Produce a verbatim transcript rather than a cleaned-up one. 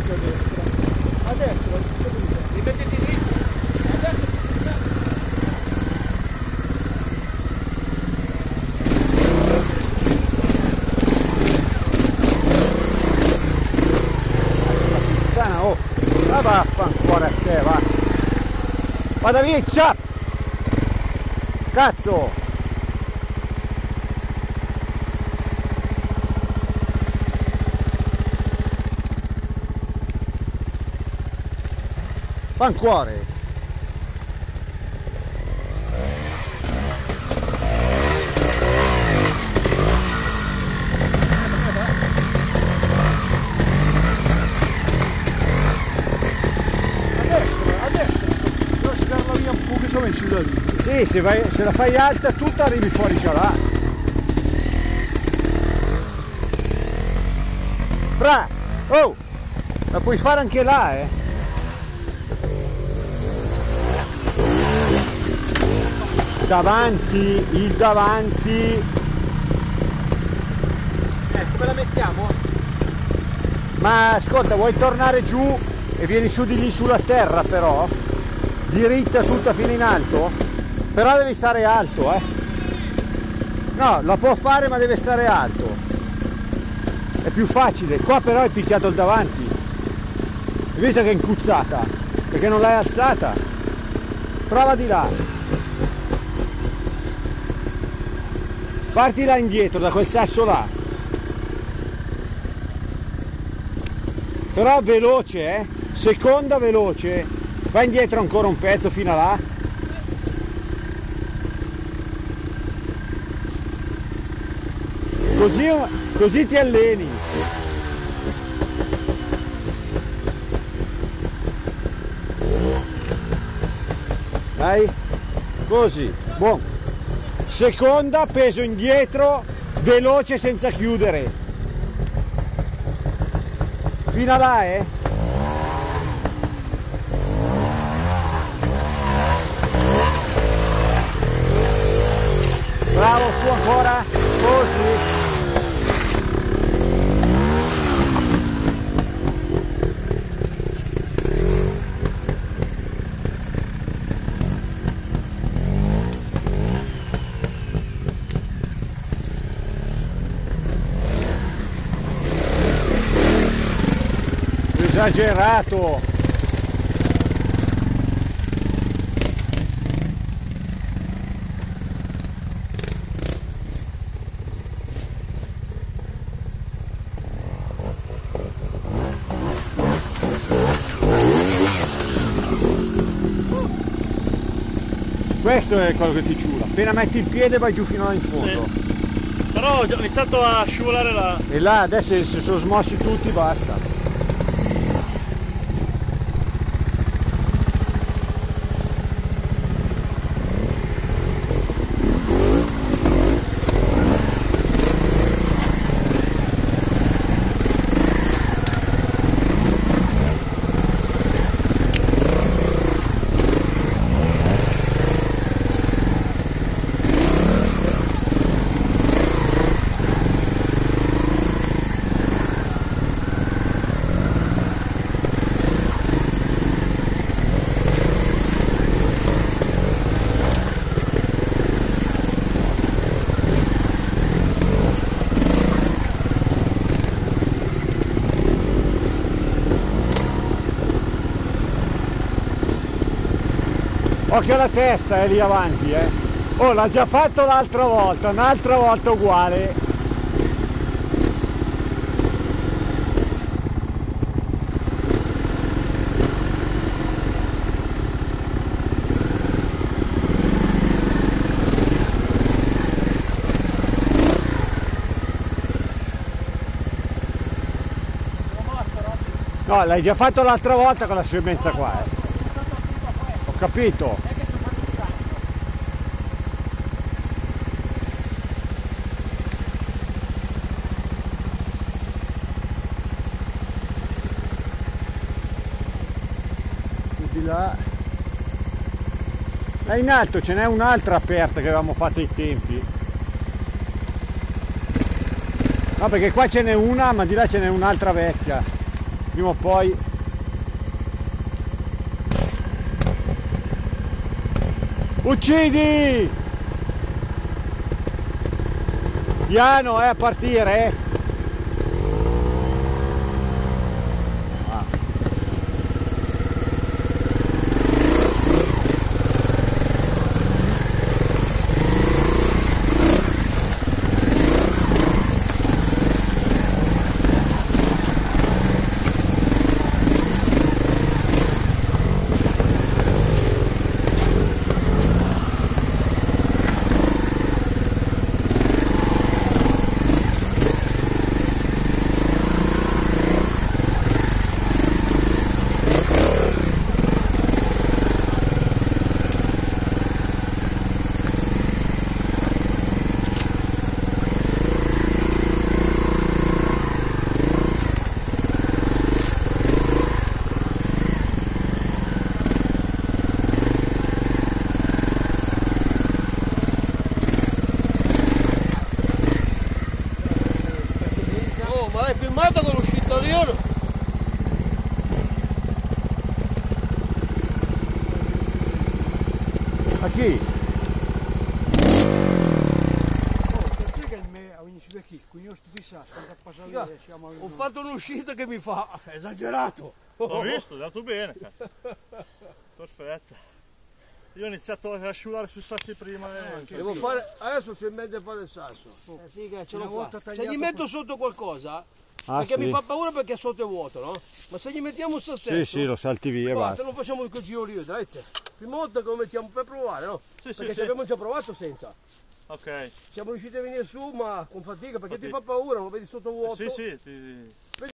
metti a destra? A destra, rimettiti dritto. A destra. Puttana, oh! Ma vaffanculo a te, va! Vada via, ciao! Cazzo! Fancuore! Sì, se, vai, se la fai alta tutta arrivi fuori già là. Fra! Oh! La puoi fare anche là, eh! Davanti, il davanti. Eh, come la mettiamo? Ma ascolta, vuoi tornare giù e vieni su di lì sulla terra però? Diritta tutta fino in alto? Però devi stare alto, eh. No, la può fare ma deve stare alto. È più facile. Qua però hai picchiato il davanti. Hai visto che è incuzzata? Perché non l'hai alzata? Prova di là. Parti là indietro, da quel sasso là. Però veloce, eh. Seconda veloce. Vai indietro ancora un pezzo fino a là. Così, così ti alleni. Dai, così, buon. Seconda, peso indietro, veloce senza chiudere. Fino a là, eh. Bravo, su ancora, così. Esagerato. Questo è quello che ti ciula. Appena metti il piede vai giù fino là in fondo. Sì. Però ho iniziato a scivolare là. E là adesso se sono smossi tutti basta. Occhio alla testa, è lì avanti, eh. Oh, l'ha già fatto l'altra volta, un'altra volta uguale. No, l'hai già fatto l'altra volta con la scemenza qua, eh. Ho capito. Di là. Là in alto ce n'è un'altra aperta che avevamo fatto ai tempi. No, perché qua ce n'è una, ma di là ce n'è un'altra vecchia. prima o poi uccidi piano, eh, a partire, eh. Ma l'hai filmato con l'uscita lì o no? A chi? Perché che me ho iniziato qui? Quindi io sto fissato, quando passare siamo Ho fatto un'uscita che mi fa esagerato. L'ho visto, è andato bene, cazzo. Perfetto. Io ho iniziato a asciugare sui sassi prima e... Devo fare, adesso c'è in mente fare il sasso. Eh, figa, ce l'ho Una volta fatta. Se tagliato gli metto sotto qualcosa, Ah, perché sì. mi fa paura perché sotto è vuoto, no? Ma se gli mettiamo un sassetto, Sì, sì, lo salti via e basta, basta. non facciamo il giro lì, dai. Prima volta che lo mettiamo per provare, no? Sì, sì, Perché sì. ci abbiamo già provato senza. Ok. Siamo riusciti a venire su ma con fatica perché ti Fatica. fa paura, lo vedi sotto vuoto. Sì, sì, ti...